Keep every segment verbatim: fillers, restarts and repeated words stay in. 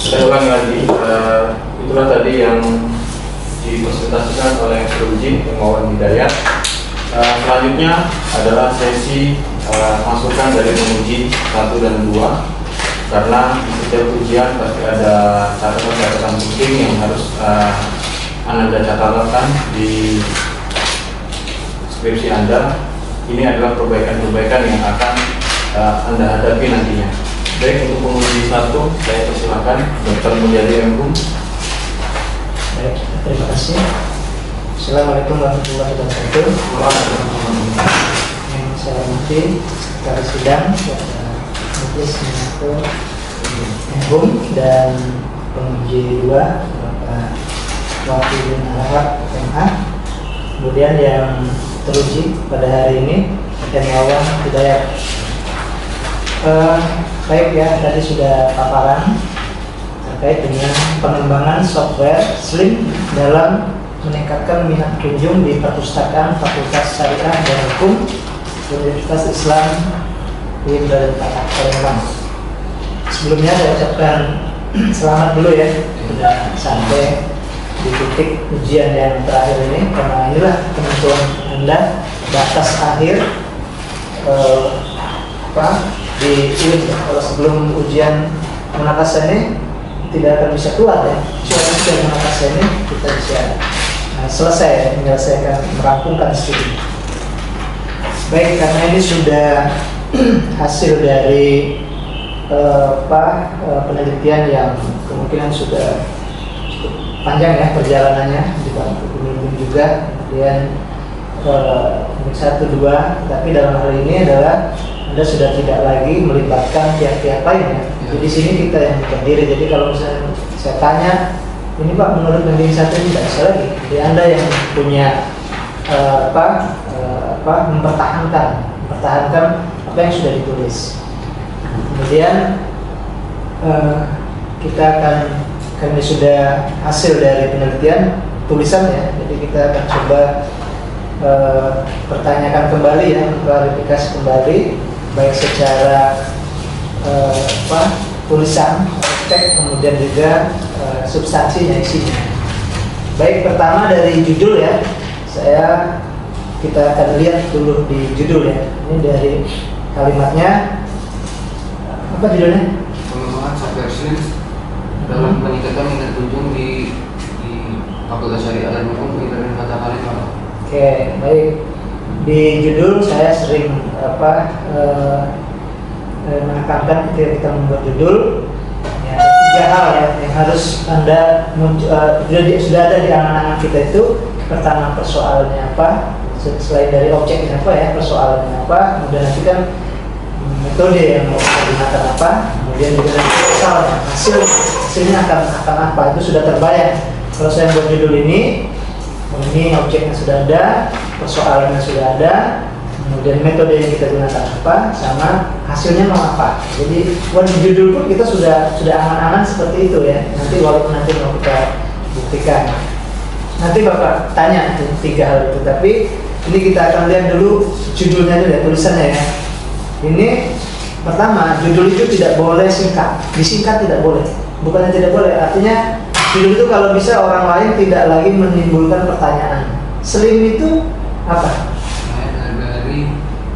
Saya ulangi lagi, uh, itulah tadi yang dipresentasikan oleh Suruji Himawan Hidayat. Uh, selanjutnya adalah sesi uh, masukan dari penguji satu dan dua, karena di setiap ujian pasti ada catatan-catatan penting yang harus uh, Anda catatkan di skripsi Anda. Ini adalah perbaikan-perbaikan yang akan uh, Anda hadapi nantinya. Baik, untuk penguji satu, saya persilakan Dokter Mulyadi M. Hum. Baik, terima kasih. Assalamualaikum warahmatullahi wabarakatuh. Yang saya hormati Sekretaris Sidang, Majelis Menko M. Hum, dan penguji dua, Bapak Wafidin Arhab M A. Kemudian yang teruji pada hari ini, Himawan Hidayat. Uh, baik ya, tadi sudah paparan terkait dengan pengembangan software Slim dalam meningkatkan minat kunjung di perpustakaan Fakultas Syariah dan Hukum Universitas Islam di Palembang. Sebelumnya saya ucapkan selamat dulu ya, sudah sampai di titik ujian yang terakhir ini, karena inilah penentuan Anda batas akhir eh, apa di ini. Kalau sebelum ujian munakasah ini tidak akan bisa keluar ya, kecuali ujian munakasah ini kita bisa nah, selesai menyelesaikan, merampungkan studi. Baik, karena ini sudah hasil dari uh, apa uh, penelitian yang kemungkinan sudah cukup panjang ya perjalanannya, juga berminggu juga, kemudian uh, satu dua, tapi dalam hal ini adalah Anda sudah tidak lagi melibatkan pihak-pihak lain ya. Jadi di sini kita yang berdiri. Jadi kalau misalnya saya tanya, ini Pak menurut banding satu ini tidak bisa lagi. Jadi Anda yang punya uh, apa, uh, apa mempertahankan, mempertahankan apa yang sudah ditulis. Kemudian uh, kita akan, kami sudah hasil dari penelitian tulisan ya. Jadi kita akan coba uh, pertanyakan kembali ya, klarifikasi kembali, baik secara uh, apa, tulisan, teks, kemudian juga uh, substansinya, isinya. Baik, pertama dari judul ya, saya kita akan lihat dulu di judul ya. Ini dari kalimatnya, apa judulnya? Pengembangan software Slim dalam meningkatkan minat kunjung di, di Fakultas Syariah dan Hukum Universitas Mata Palembang. Oke, baik. Di judul saya sering apa eh, eh, menekankan ketika kita membuat judul ya, tiga hal ya yang harus Anda uh, sudah ada di angan-angan kita itu. Pertama, persoalannya apa, selain dari objeknya apa ya, persoalannya apa, kemudian nanti kan metode yang mau digunakan apa, kemudian juga nanti misalnya hasil hasilnya akan akan apa, itu sudah terbayang. Kalau saya buat judul ini, ini objeknya sudah ada, persoalannya sudah ada, kemudian metode yang kita gunakan apa, sama hasilnya mau apa. Jadi buat judul pun kita sudah sudah angan-angan seperti itu ya. Nanti walaupun nanti mau kita buktikan, nanti Bapak tanya tuh, tiga hal itu. Tapi ini kita akan lihat dulu judulnya dulu ya, tulisannya ya. Ini pertama, judul itu tidak boleh singkat, disingkat tidak boleh. Bukannya tidak boleh, artinya judul itu kalau bisa orang lain tidak lagi menimbulkan pertanyaan. Slim itu apa? Dari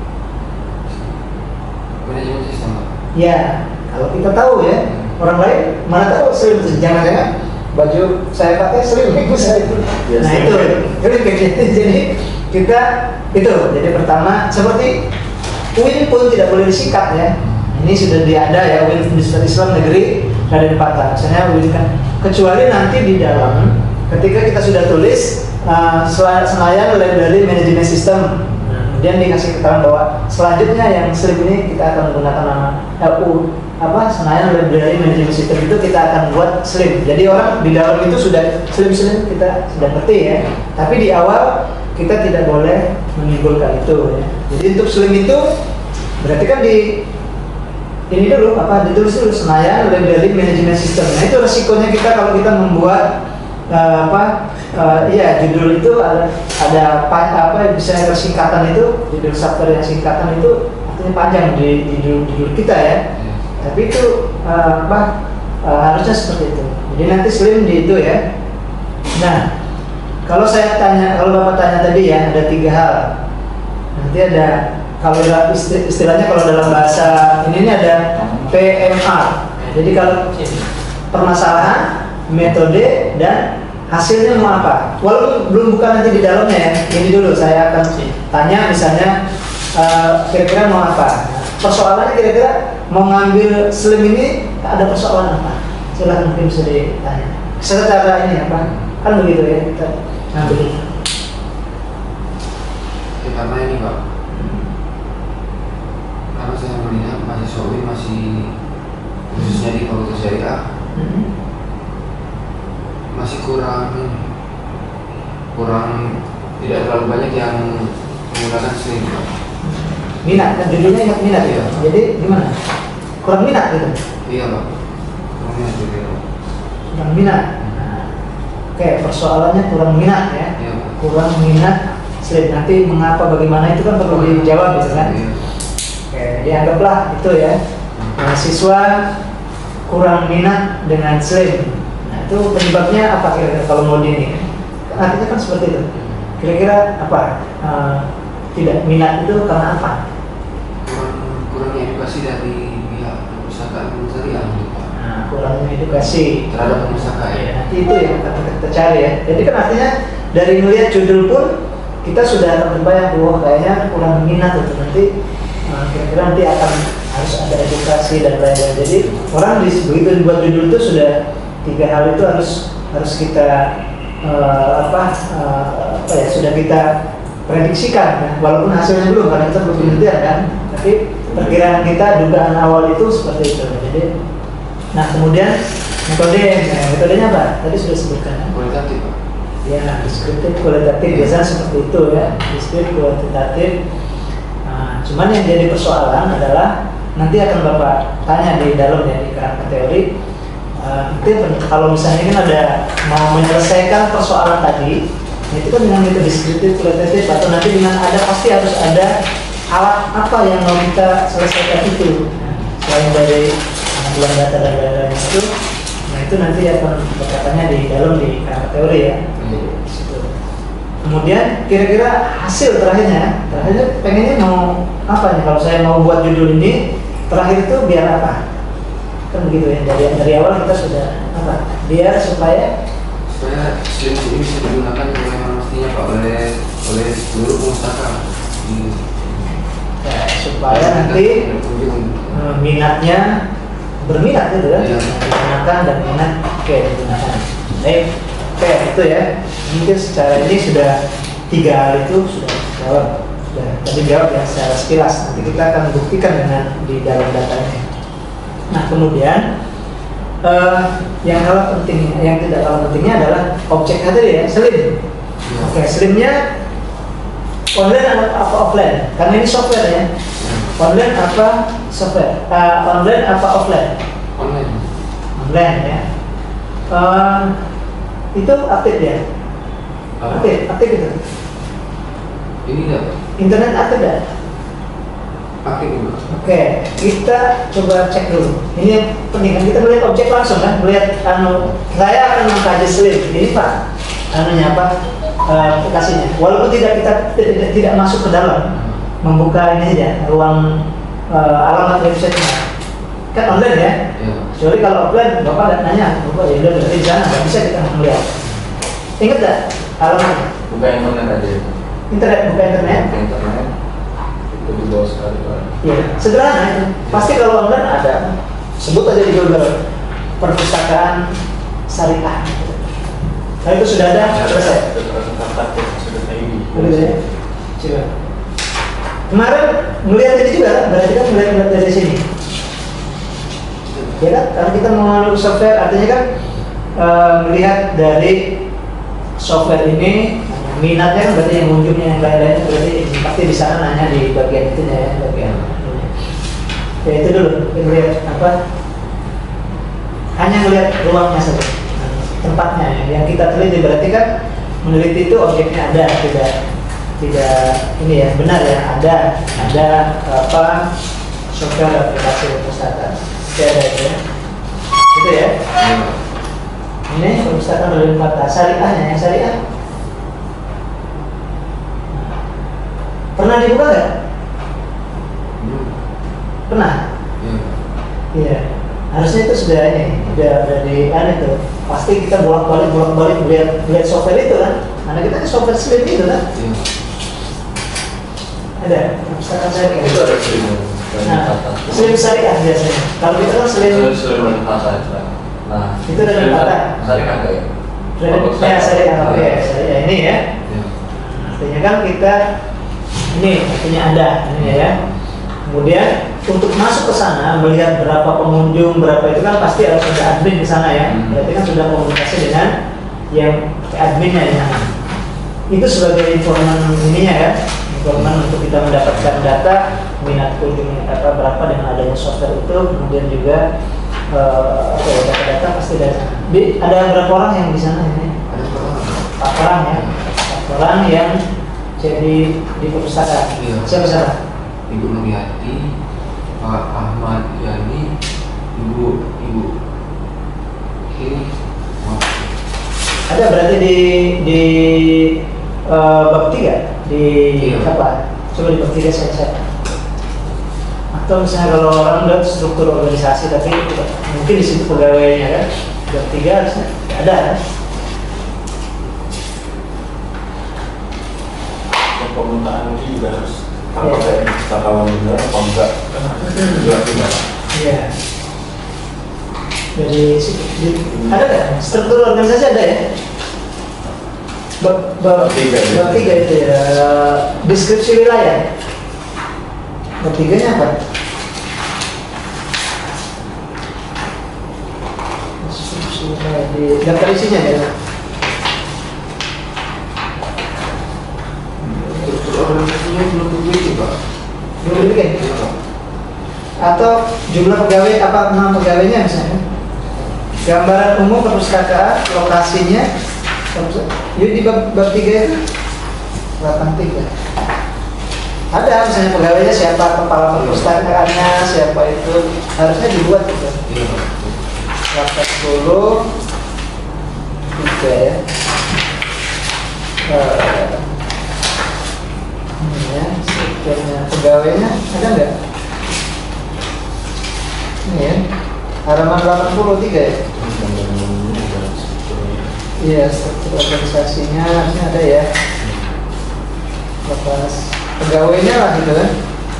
manajemen sistem. Ya, kalau kita tahu ya, orang lain mana tahu slim itu. Jangan-jangan baju saya pakai slim itu saya itu. Nah itu, jadi kita itu. Jadi pertama, seperti U I N pun tidak boleh disingkat ya. Ini sudah diada ya, U I N Universitas Islam Negeri Raden Patah. Misalnya U I N kan, kecuali nanti di dalam ketika kita sudah tulis uh, Senayan Library Management System, kemudian dikasih keterangan bahwa selanjutnya yang Slim ini kita akan menggunakan nama L U apa Senayan Library Management System, itu kita akan buat Slim. Jadi orang di dalam itu sudah Slim-Slim kita sudah ngerti ya. Tapi di awal kita tidak boleh menimbulkan itu ya. Jadi untuk Slim itu berarti kan di ini dulu apa ditulis dulu Senayan Library Management System. Nah itu resikonya kita kalau kita membuat uh, apa uh, iya judul itu ada ada apa bisa singkatan itu, judul software yang singkatan itu artinya panjang di, di judul, judul kita ya. Tapi itu uh, apa uh, harusnya seperti itu. Jadi nanti slim di itu ya. Nah, kalau saya tanya, kalau Bapak tanya tadi ya, ada tiga hal. Nanti ada, kalau istilahnya kalau dalam bahasa ini, ini ada P M R. Jadi kalau permasalahan, metode, dan hasilnya mau apa. Walaupun belum buka nanti di dalamnya ya. Ini dulu saya akan tanya misalnya uh, kira-kira mau apa. Persoalannya kira-kira mau ngambil slim ini ada persoalan apa? Silahkan mungkin bisa ditanya. Secara ini apa? Kan begitu ya kita ngambil itu. Ya, karena ini Pak, karena saya melihat mahasiswa U I N masih khususnya di Fakultas Syariah Hmm. masih kurang kurang tidak terlalu banyak yang menggunakan slim Pak. Minat, kan judulnya ingat minat ya. Jadi gimana? Kurang minat gitu. Iya Pak, kurang minat gitu ya. Kurang minat. Nah, oke, persoalannya kurang minat ya. Iya Pak. Kurang minat slim. Nanti mengapa bagaimana itu kan perlu dijawab gitu kan. Iya. Oke, dianggaplah itu ya. Mahasiswa kurang minat dengan slim. Nah, itu penyebabnya apa kira-kira kalau mau di ini? Kan artinya kan seperti itu. Kira-kira apa? Uh, tidak minat itu karena apa? Kurang kurangnya edukasi dari pihak perpustakaan syariah gitu Pak. Nah, kurangnya edukasi Terhadap pustaka ya. ya. Nanti itu yang kita, kita cari ya. Jadi kan artinya dari melihat judul pun kita sudah akan terbayang bahwa kayaknya kurang minat itu nanti. Nah, kira-kira nanti akan harus ada edukasi dan lain-lain. Jadi orang di, begitu dibuat judul itu sudah tiga hal itu harus harus kita uh, apa uh, apa ya sudah kita prediksikan ya. Walaupun hasilnya belum karena kita belum penelitian kan, tapi perkiraan kita dugaan awal itu seperti itu. Jadi, nah kemudian metode, nah, metodenya apa? Tadi sudah sebutkan ya. Kualitatif Pak. Ya, deskriptif kualitatif biasanya seperti itu ya, deskriptif kualitatif. Nah, cuman yang jadi persoalan adalah nanti akan Bapak tanya di dalam ya di kerangka teori. Uh, itu kalau misalnya kan ada mau menyelesaikan persoalan tadi, itu kan dengan metode deskriptif kualitatif atau nanti dengan ada pasti harus ada alat apa yang mau kita selesaikan itu. Nah, selain dari pengambilan data dan lain-lain itu, nah itu nanti akan berkatanya di dalam di kerangka teori ya. Hmm. Situ. Kemudian kira-kira hasil terakhirnya, terakhirnya pengennya mau apa nih? Kalau saya mau buat judul ini, terakhir itu biar apa? Kan begitu ya. Dari dari awal kita sudah apa? Biar supaya Supaya slim ini bisa digunakan bagaimana mestinya Pak oleh oleh seluruh pustaka. Hmm. ya, supaya nanti uh, minatnya berminat gitu kan, ya. digunakan dan minat oke digunakan. Baik, oke itu ya. Mungkin secara ini sudah tiga hal itu sudah jawab, sudah tadi jawab ya secara sekilas. Nanti kita akan buktikan dengan di dalam datanya. Nah kemudian uh, yang hal penting, yang tidak kalah pentingnya adalah objek tadi ya, slim. Ya. Oke, slimnya online apa offline? Karena ini software ya. Online apa software? Uh, online apa offline? Online. Online ya. Uh, itu aktif ya? Apa? Aktif, aktif itu. Ini enggak Internet aktif ya? pakai ini Pak. Oke, kita coba cek dulu. Ini yang penting kan kita melihat objek langsung kan, melihat anu. Saya akan mengkaji slim. Ini Pak, anunya apa? Uh, aplikasinya. Walaupun tidak kita tidak, tidak masuk ke dalam, membuka ini saja ruang uh, alamat websitenya. Kan online ya? Ya. Kecuali kalau offline, Bapak nggak nanya, Bapak ya udah berarti di sana nggak bisa kita melihat. Ingat nggak alamatnya? Buka internet aja. Internet, buka internet. Buka internet. Itu di bawah sekali Pak. Iya, sederhana itu. Pasti kalau online ada, sebut aja di Google perpustakaan syariah. Nah itu sudah ada, selesai. Sudah ini. Begitu ya. Coba. Kemarin melihat ini juga, berarti kan melihat dari sini. Ya kan, karena kita mengenal software, artinya kan e, melihat dari software ini minatnya kan berarti yang ujungnya yang lain-lainnya berarti pasti di sana nanya di bagian itu ya, bagian ya itu dulu melihat apa hanya melihat ruangnya saja, tempatnya yang kita teliti berarti kan meneliti itu objeknya ada tidak tidak ini ya benar ya ada ada apa software aplikasi perpustakaan ada itu ya. Itu ya. Iya. Ini perpustakaan Darul Fatah. Syariahnya yang syariah. Pernah dibuka nggak? Belum. Pernah. Iya. Iya. Harusnya itu sudah ini, sudah ada di kan itu. Pasti kita bolak-balik bolak-balik lihat lihat software itu kan. Karena kita kan software slim itu kan. Iya. Ada perpustakaan syariah. Itu ada slim. Nah, slim syariah biasanya. Kalau kita kan slim. Itu slim dan kata. Nah, Itu Darul Fatah. Syariah nggak ya? Ya syariah, oke syariah ini ya. Iya. Artinya kan kita ini artinya ada ini ya. Kemudian untuk masuk ke sana melihat berapa pengunjung berapa itu kan pasti harus ada admin di sana ya. Hmm. Berarti kan sudah komunikasi dengan yang adminnya ya. Itu sebagai informan ininya ya, informan untuk kita mendapatkan data minat kunjung apa berapa dengan adanya software itu. Kemudian juga uh, apa ya, data-data pasti dari sana. Di, ada berapa orang yang di sana ini? Ada berapa? Empat orang ya, empat orang yang jadi di perpustakaan. Iya. Siapa siapa? Ibu Nuriyati, Pak Ahmad Yani, Ibu Ibu ini oh, Ada berarti di di uh, bab tiga di Iya. apa? Coba di bab tiga saya saya. Atau misalnya kalau orang lihat struktur organisasi tapi mungkin di situ pegawainya kan. Bab tiga harusnya ada. Kan? Permintaan ini juga harus apa kayak wisatawan benar apa enggak kan harus juga tidak. Iya. Dari situ di- ada nggak struktur organisasi ada ya? Bab bab Bab tiga, ya. bab tiga itu ya deskripsi wilayah. Bab tiganya apa? Deskripsi wilayah di daftar isinya ya. struktur organisasinya belum begitu Pak. Belum dibikin. Iya, Pak. Atau jumlah pegawai apa nama pegawainya misalnya? Gambaran umum perpustakaan, lokasinya. Yuk di bab, bab tiga itu delapan tiga. Ada misalnya pegawainya siapa, kepala perpustakaannya siapa itu harusnya dibuat gitu. Iya, Pak. delapan sepuluh tiga ya. Eh, ini ya, strukturnya pegawainya ada nggak? Ini ya, halaman delapan puluh tiga ya. Iya, struktur organisasinya harusnya ada ya. Lepas pegawainya lah gitu kan.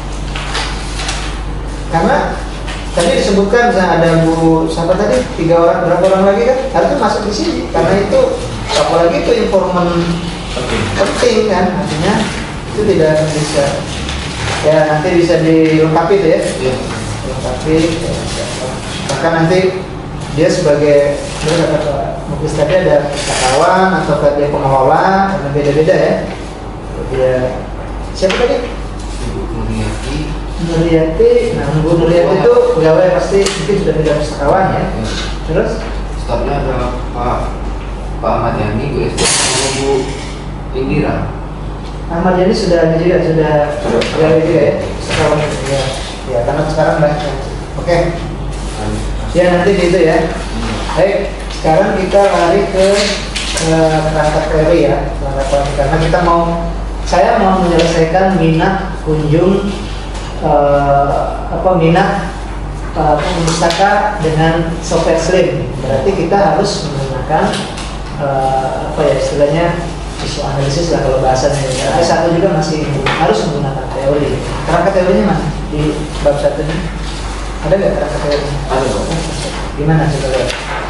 Karena tadi disebutkan misalnya ada Bu siapa tadi tiga orang berapa orang lagi kan harusnya masuk di sini karena itu apalagi itu informan penting kan artinya itu tidak bisa ya nanti bisa dilengkapi tuh ya Iya. dilengkapi bahkan nanti dia sebagai dia kata mungkin tadi ada pustakawan atau dia pengelola karena beda-beda ya dia siapa tadi Ibu Nuriyati. Nuriyati, nah Bu Nuriyati itu pegawai pasti mungkin sudah tidak pustakawan ya. Iya. Terus Stafnya ada Pak Pak Ahmad Yani, Bu Esther, sama Bu Indira. Ahmad Yani sudah ada juga sudah pegawai juga ya pustakawan ya. Ya karena sekarang banyak. Oke. Ya nanti gitu ya. Baik, sekarang kita lari ke eh, perangkat teori ya, perangkat teori karena kita mau saya mau menyelesaikan minat kunjung eh, apa minat uh, pustaka dengan software slim. Berarti kita harus menggunakan uh, apa ya istilahnya visual analisis lah kalau bahasanya. S satu juga masih harus menggunakan teori. Kerangka teorinya mana di bab satu ini? Ada nggak kerangka teorinya? Ada, Pak. Gimana coba lihat?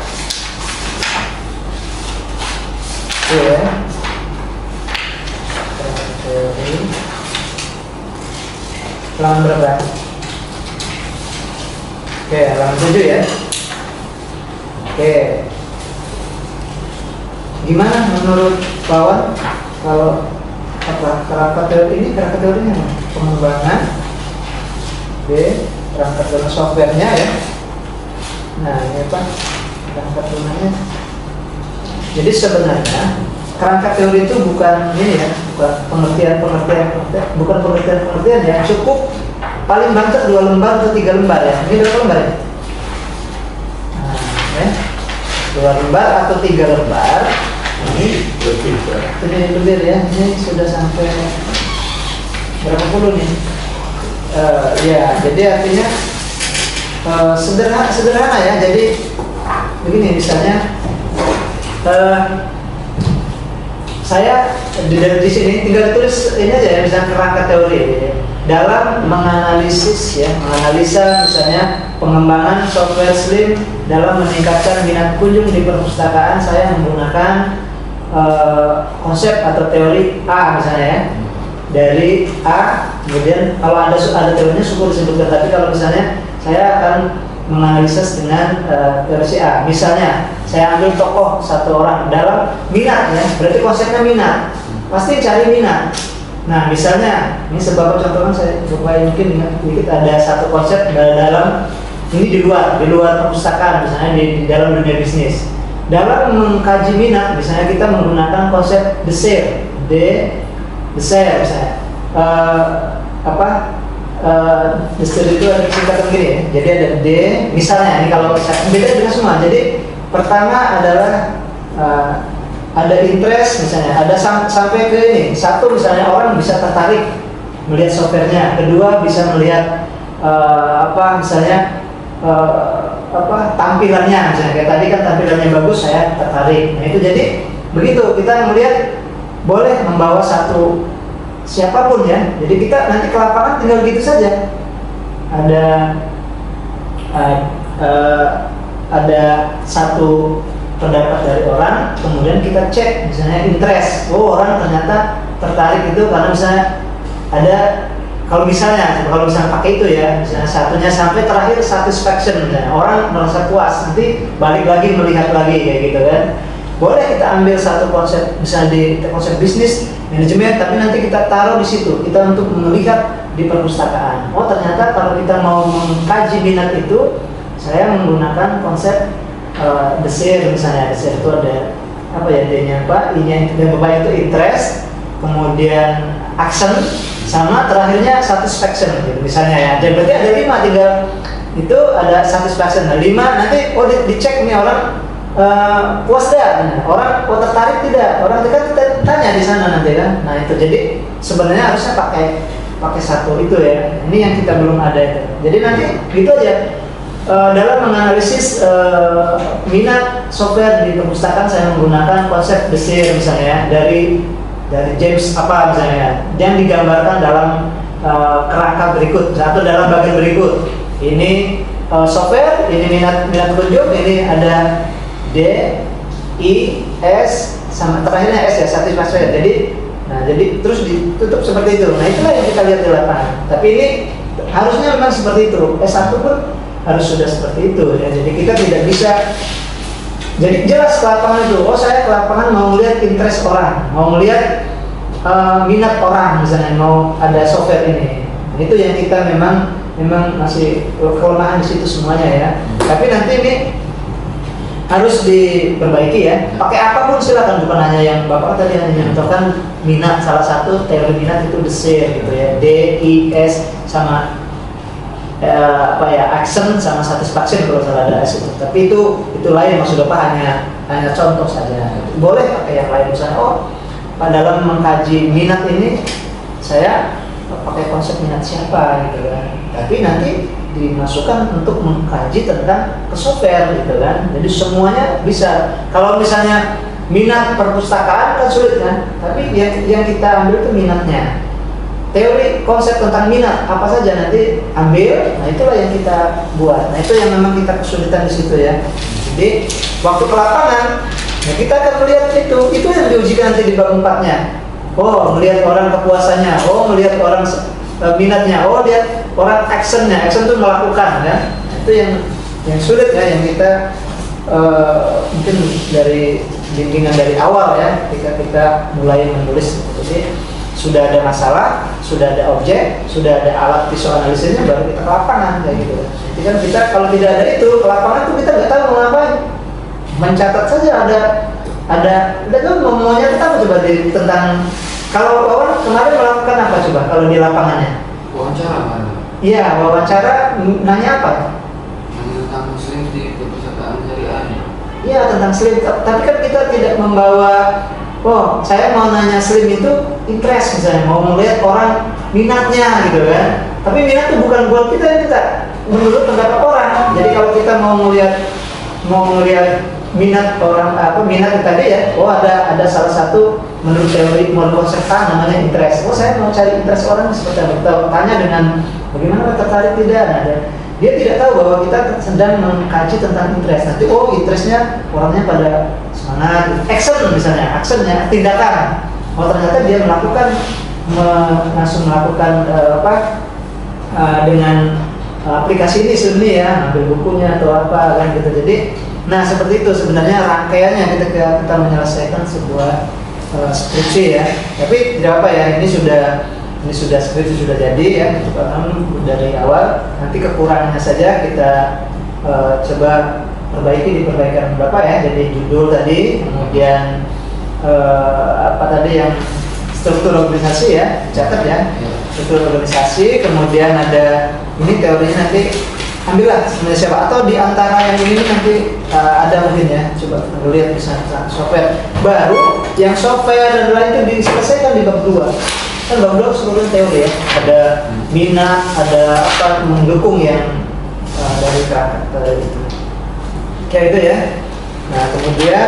Tuh ya. Kerangka teori. Halaman berapa? Oke, halaman tujuh ya. Oke. Gimana menurut kawan kalau apa kerangka teori ini kerangka teorinya apa? Pengembangan B perangkat lunak softwarenya ya. Nah ini apa perangkat lunaknya. Jadi sebenarnya kerangka teori itu bukan ini ya, bukan pengertian pengertian, bukan pengertian pengertian ya. Cukup paling banter dua lembar atau tiga lembar ya. Ini berapa lembar ya? Nah, ya, dua lembar atau tiga lembar. Ini lebih ini lebih ya, ini sudah sampai berapa puluh nih? Uh, ya, jadi artinya uh, sederhana, sederhana ya. Jadi begini misalnya, uh, saya di, di sini tinggal tulis ini aja ya, misalnya kerangka teori ya. Dalam menganalisis ya, menganalisa misalnya pengembangan software Slim dalam meningkatkan minat kunjung di perpustakaan, saya menggunakan uh, konsep atau teori A misalnya ya. Dari A, kemudian kalau ada ada teorinya syukur disebutkan, tapi kalau misalnya saya akan menganalisis dengan uh, teori A. Misalnya saya ambil tokoh satu orang dalam minat ya, berarti konsepnya minat, pasti cari minat. Nah misalnya ini sebab contohnya saya supaya mungkin ingat sedikit, ada satu konsep dalam ini di luar di luar perpustakaan, misalnya di, di dalam dunia bisnis. Dalam mengkaji minat misalnya kita menggunakan konsep desire, D desire misalnya uh, apa uh, desire itu ada singkatan gini ya. Jadi ada D misalnya, ini kalau saya beda dengan semua. Jadi pertama adalah uh, ada interest misalnya, ada sam sampai ke ini. Satu misalnya orang bisa tertarik melihat softwarenya, kedua bisa melihat uh, apa misalnya uh, apa tampilannya misalnya, kayak tadi kan tampilannya bagus, saya tertarik. Nah itu jadi begitu kita melihat boleh membawa satu siapapun ya. Jadi kita nanti ke lapangan tinggal gitu saja. Ada uh, uh, ada satu pendapat dari orang, kemudian kita cek misalnya interest. Oh orang ternyata tertarik itu karena misalnya ada, kalau misalnya kalau misalnya pakai itu ya, misalnya satunya sampai terakhir satisfaction misalnya, orang merasa puas, nanti balik lagi melihat lagi kayak gitu kan. Boleh kita ambil satu konsep misalnya di konsep bisnis manajemen, tapi nanti kita taruh di situ, kita untuk melihat di perpustakaan. Oh ternyata kalau kita mau mengkaji minat itu, saya menggunakan konsep Uh, desire misalnya. Desire itu ada apa ya, D-nya apa, I-nya dan bapak itu interest, kemudian action, sama terakhirnya satisfaction gitu misalnya ya. Jadi berarti ada lima, tinggal itu ada satisfaction. Nah, lima nanti oh di, dicek nih orang uh, puas tidak, nah, orang oh tertarik tidak, orang kan kita tanya di sana nanti kan. Nah itu jadi sebenarnya harusnya pakai pakai satu itu ya. Ini yang kita belum ada itu. Jadi nanti gitu aja. Uh, dalam menganalisis uh, minat software di perpustakaan, saya menggunakan konsep desire misalnya ya, dari dari James apa misalnya yang digambarkan dalam uh, kerangka berikut atau dalam bagian berikut. Ini uh, software, ini minat minat kunjung, ini ada D, I, S, sama terakhirnya S ya, satisfaction. Jadi, nah jadi terus ditutup seperti itu. Nah itulah yang kita lihat di lapangan. Tapi ini harusnya memang seperti itu. S satu pun harus sudah seperti itu ya. Jadi kita tidak bisa jadi jelas ke lapangan itu. Oh saya ke lapangan mau melihat interest orang, mau melihat uh, minat orang misalnya, mau ada software ini. Itu yang kita memang memang masih kelemahan di situ semuanya ya. Tapi nanti ini harus diperbaiki ya. Pakai apapun silakan, bukan hanya yang Bapak tadi hanya mencontohkan minat, salah satu teori minat itu desire gitu ya. D, I, S sama Uh, apa ya, action sama satisfaction kalau salah ada S itu. Tapi itu itu lain, maksud Bapak hanya hanya contoh saja. Boleh pakai yang lain misalnya, oh dalam mengkaji minat ini saya pakai konsep minat siapa gitu kan. Tapi nanti dimasukkan untuk mengkaji tentang ke software gitu kan. Jadi semuanya bisa. Kalau misalnya minat perpustakaan kan sulit kan. Tapi yang yang kita ambil itu minatnya. Teori konsep tentang minat apa saja nanti ambil. Nah itulah yang kita buat. Nah itu yang memang kita kesulitan di situ ya. Jadi waktu ke lapangan, ya kita akan melihat itu. Itu yang diujikan nanti di bab empatnya. Oh melihat orang kepuasannya. Oh melihat orang uh, minatnya. Oh lihat orang actionnya. Action itu melakukan ya. Nah, itu yang yang sulit ya, yang kita uh, mungkin dari bimbingan dari awal ya, ketika kita mulai menulis. Jadi sudah ada masalah, sudah ada objek, sudah ada alat visual analisisnya, baru kita ke lapangan kayak gitu. Jadi kan kita kalau tidak ada itu ke lapangan tuh kita nggak tahu mau ngapain. Mencatat saja ada ada ada tuh mau nyata apa coba di, tentang kalau Wawan kemarin melakukan apa coba kalau di lapangannya? Wawancara kan? Iya wawancara, nanya apa? Nanya tentang muslim di perpustakaan syariah di Iya tentang slim, tapi kan kita tidak membawa, oh saya mau nanya slim itu interest misalnya, mau melihat orang minatnya gitu kan. Tapi minat itu bukan goal kita, kita menurut pendapat orang. Jadi kalau kita mau melihat mau melihat minat orang apa minat tadi ya, oh ada ada salah satu menurut teori menurut konsep A namanya interest. Oh saya mau cari interest orang seperti apa? Kita tanya dengan bagaimana tertarik tidak? Nah, dia tidak tahu bahwa kita sedang mengkaji tentang interest. Nanti oh interestnya orangnya pada semangat, action misalnya, actionnya tindakan. Oh ternyata dia melakukan me, langsung melakukan uh, apa uh, dengan uh, aplikasi ini sendiri ya, ambil bukunya atau apa kan gitu. Jadi, nah seperti itu sebenarnya rangkaiannya ketika kita menyelesaikan sebuah uh, skripsi ya. Tapi tidak apa ya, ini sudah ini sudah skripsi sudah jadi ya, dari awal. Nanti kekurangannya saja kita uh, coba perbaiki di perbaikan berapa ya. Jadi judul tadi, kemudian uh, apa tadi yang struktur organisasi ya, catat ya, struktur organisasi. Kemudian ada ini teorinya nanti ambillah sebenarnya siapa, atau di antara yang ini nanti uh, ada mungkin ya, coba lihat misalnya software baru, yang software dan lain itu diselesaikan di bab dua. Kan bab dua seluruh teori ya, ada minat, ada apa mendukung yang uh, dari karakter itu, kayak itu ya. Nah kemudian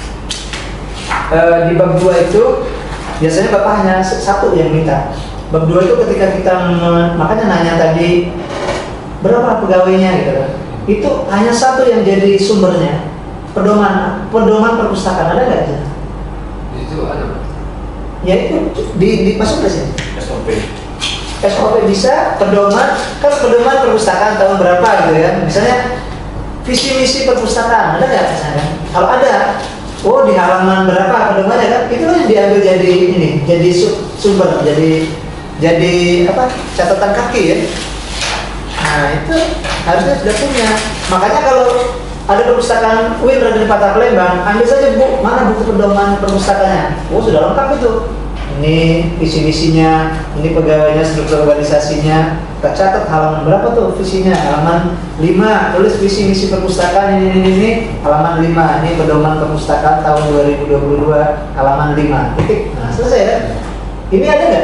uh, di bab dua itu biasanya bapak hanya satu yang minta. Bab dua itu ketika kita makanya nanya tadi berapa pegawainya gitu kan, itu hanya satu yang jadi sumbernya, pedoman pedoman perpustakaan ada nggak? Itu ada. Ya itu di di masuk ke sini. S O P. S O P bisa, pedoman kan pedoman perpustakaan tahun berapa gitu ya. Misalnya visi misi perpustakaan ada nggak misalnya? Kalau ada, oh di halaman berapa pedomannya kan? Itu yang diambil jadi ini, jadi sumber, jadi jadi apa? Catatan kaki ya. Nah itu harusnya sudah punya. Makanya kalau ada perpustakaan U I N Raden Fatah Palembang, ambil saja bu, mana buku pedoman perpustakaannya? Oh sudah lengkap itu. Ini visi misinya, ini pegawainya, struktur organisasinya. Kita catat halaman berapa tuh visinya? Halaman lima. Tulis visi misi perpustakaan ini ini ini halaman lima. Ini pedoman perpustakaan tahun dua ribu dua puluh dua halaman lima. Titik. Nah selesai ya. Ini ada nggak?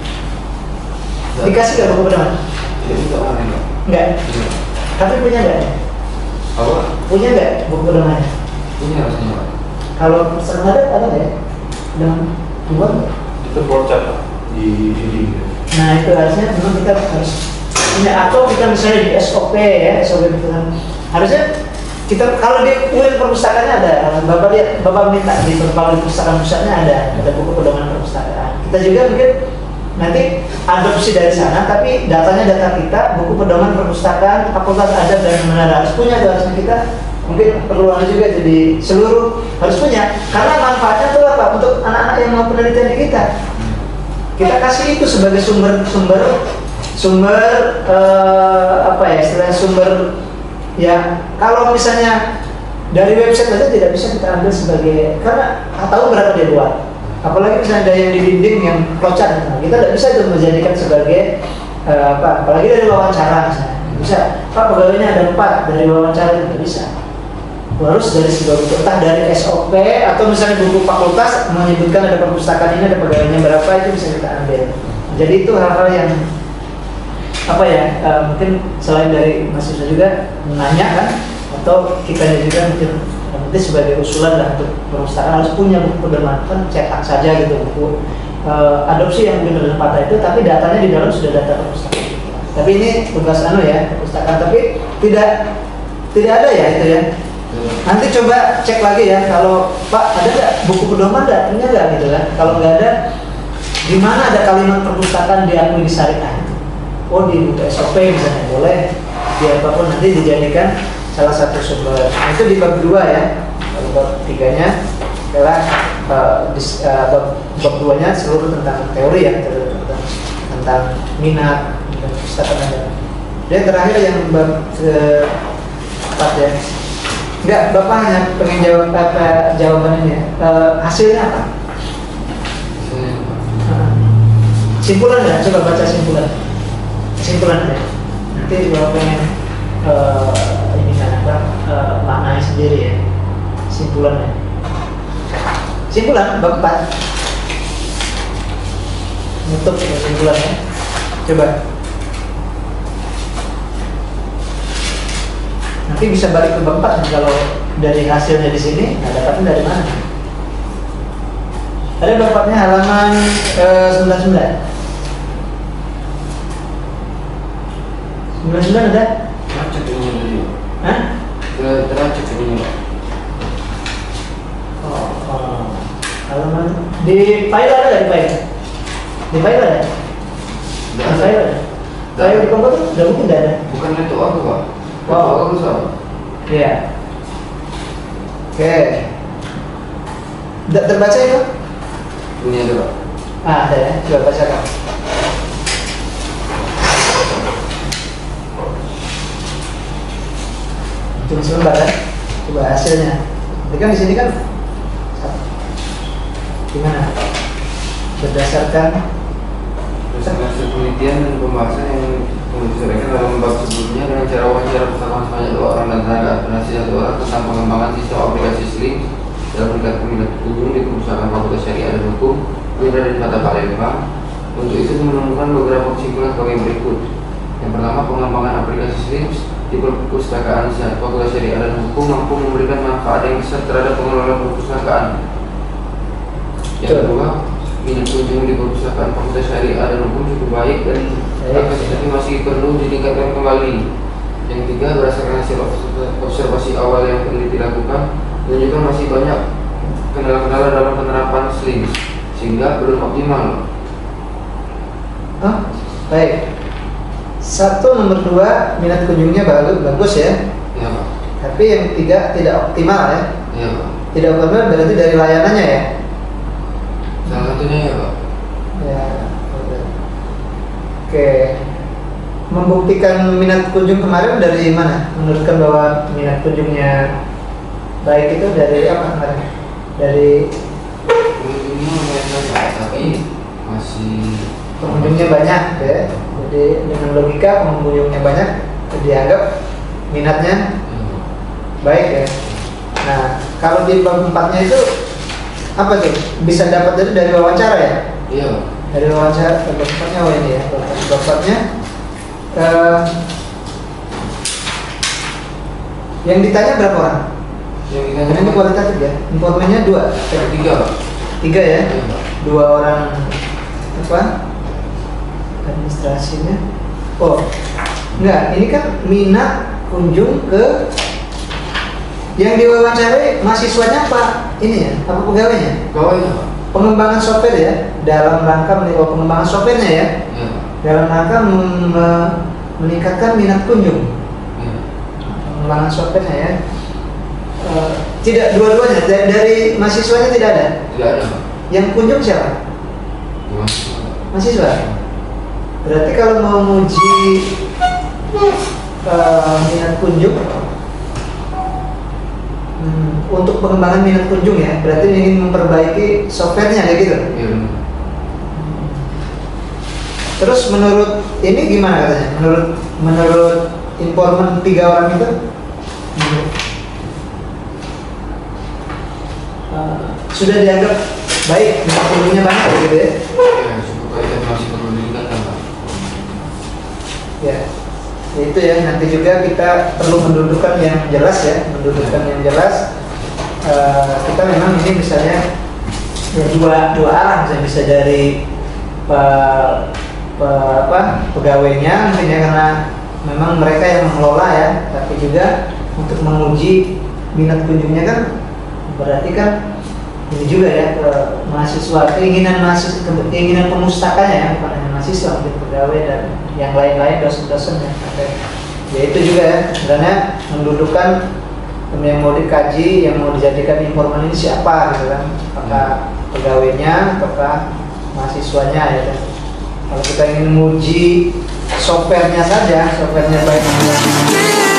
Dikasih nggak buku pedoman? Enggak. Tapi punya nggak? Apa? Punya nggak buku pedomannya? Punya harusnya Pak. Kalau pesan ada ada nggak? Dan dua nggak? Itu borcat di sini. Nah itu harusnya memang kita harus punya, atau kita misalnya di S O P ya, S O P itu kan harusnya kita kalau di U I N perpustakaannya ada. Bapak lihat, bapak minta di berbagai perpustakaan pusatnya ada, ada buku pedoman perpustakaan. Kita juga mungkin nanti adopsi dari sana, tapi datanya data kita, buku pedoman perpustakaan, fakultas adab dan menara harus punya, harusnya kita mungkin perlu juga jadi seluruh harus punya, karena manfaatnya itu apa untuk anak-anak yang mau penelitian di kita. Kita kasih itu sebagai sumber sumber sumber eh, apa ya istilahnya sumber ya. Kalau misalnya dari website saja tidak bisa kita ambil sebagai, karena tahu berapa dia buat. Apalagi misalnya ada yang di dinding yang flowchart, nah, kita tidak bisa itu menjadikan sebagai uh, apa, apalagi dari wawancara misalnya, bisa, Pak pegawainya ada empat, dari wawancara itu tidak bisa. Harus dari sebuah buku, entah dari S O P atau misalnya buku fakultas menyebutkan ada perpustakaan ini, ada pegawainya berapa, itu bisa kita ambil. Jadi itu hal-hal yang apa ya, uh, mungkin selain dari mahasiswa juga menanya kan, atau kita juga mungkin nanti sebagai usulan lah untuk perpustakaan harus punya buku pedoman, kan cetak saja gitu buku uh, adopsi yang benar-benar patah itu, tapi datanya di dalam sudah data perpustakaan. Tapi ini tugas anu ya perpustakaan, tapi tidak tidak ada ya itu ya. Nanti coba cek lagi ya, kalau Pak ada nggak buku pedoman, nggak punya nggak gitu kan? Kalau nggak ada, di mana ada kalimat perpustakaan diakui di syariah? Oh di buku S O P misalnya boleh, di apapun nanti dijadikan salah satu sumber. Nah, itu di bab dua ya. Bab tiganya adalah uh, dis, uh, bab, bab duanya seluruh tentang teori ya, tentang, tentang minat dan perpustakaan. Dan terakhir yang bab keempat ya. Enggak, Bapak hanya pengen jawab apa jawaban ini ya. Uh, hasilnya apa? Uh, simpulan ya, coba baca simpulan. Simpulan ya. Nanti Bapak pengen uh, ini kan apa uh, maknanya sendiri ya. kesimpulannya. Kesimpulan bab empat. Untuk kesimpulannya. Coba. Nanti bisa balik ke bab empat kalau dari hasilnya di sini, nah dapatnya dari mana? Ada bab empatnya halaman eh, sembilan puluh sembilan. sembilan puluh sembilan ada? Cek ini dulu. Hah? Teracek ini Pak. Oh, oh. Halaman di file ada nggak di file? Di file ada? Di file ada? File di komputer udah mungkin nggak ada. Bukan itu aku Pak. Wow. Itu aku sama. Iya. Oke. Tidak terbaca itu? Ini ada Pak. Ah, ada ya. Coba bacakan. Cuma sebentar kan? Coba hasilnya. Jadi kan di sini kan gimana? Berdasarkan Berdasarkan hasil penelitian dan pembahasan yang disampaikan dalam bab sebelumnya dengan cara wawancara bersama sebanyak dua orang dan tenaga administrasi satu orang tentang pengembangan sistem aplikasi Slim dalam meningkatkan minat pengunjung di perusahaan Fakultas Syariah dan Hukum Universitas Gadjah Mada Palembang. Untuk itu menemukan beberapa kesimpulan sebagai berikut. Yang pertama, pengembangan aplikasi Slim di perpustakaan Fakultas Syariah dan Hukum mampu memberikan manfaat yang besar terhadap pengelolaan perpustakaan. Yang kedua, minat kunjung di perpustakaan Fakultas Syariah dan Hukum cukup baik dan kapasitasnya masih perlu ditingkatkan kembali. Yang ketiga, berdasarkan hasil observasi awal yang peneliti lakukan, menunjukkan masih banyak kendala-kendala dalam penerapan Slim sehingga belum optimal. oh, baik. Satu, nomor dua, minat kunjungnya bagus, bagus ya. Ya Pak. Tapi yang ketiga tidak optimal ya. Ya Pak. Tidak optimal berarti dari layanannya ya. Salah satunya ya Pak. Ya. Oke. Oke. Membuktikan minat kunjung kemarin dari mana? Menunjukkan bahwa minat kunjungnya baik itu dari apa kemarin? Dari Kunjungnya lumayan banyak tapi masih pengunjungnya banyak ya. Jadi dengan logika pengunjungnya banyak dianggap minatnya baik ya. Nah, kalau di bab empatnya itu apa tuh? Bisa dapat dari dari wawancara ya? Iya. Dari wawancara bab empatnya oh ini ya. Bab empatnya eh, yang ditanya berapa orang? Yang Karena ditanya ini kualitatif ya. Informannya dua. tiga Pak. Tiga ya. Iya, Pak. Dua orang apa? Administrasinya. Oh, enggak. Ini kan minat kunjung ke yang diwawancarai mahasiswanya apa? Ini ya, apa pegawainya? Pegawainya Pak. Pengembangan software ya, dalam rangka menimbulkan pengembangan softwarenya ya, Iya Pak. dalam rangka mem- me- meningkatkan minat kunjung. Iya. Pengembangan softwarenya ya. Eh, tidak dua-duanya dari, dari mahasiswanya tidak ada. Tidak ada Pak. Yang kunjung siapa? Mahasiswa. Mahasiswa. Berarti kalau mau menguji uh, minat kunjung hmm, untuk pengembangan minat kunjung ya, berarti ingin memperbaiki softwarenya kayak gitu. Iya benar. Terus menurut ini gimana katanya? Menurut menurut informan tiga orang itu uh, sudah dianggap baik, minat kunjungnya banyak gitu ya. Ya, cukup baik dan masih perlu ditingkatkan Pak. Ya, itu ya nanti juga kita perlu mendudukkan yang jelas ya, mendudukkan yang jelas. Uh, kita memang ini misalnya ya, dua dua arah, misalnya bisa dari pe, pe, apa, pegawainya mungkin ya karena memang mereka yang mengelola ya, tapi juga untuk menguji minat kunjungnya kan berarti kan ini juga ya ke mahasiswa, keinginan mahasiswa, keinginan pemustakanya ya, bukan hanya mahasiswa, mungkin pegawai dan yang lain-lain, dosen-dosen ya. Ya itu juga ya, sebenarnya mendudukkan yang mau dikaji, yang mau dijadikan informan ini siapa gitu kan, apakah pegawainya, apakah mahasiswanya ya kan. Kalau kita ingin menguji softwarenya saja, softwarenya baik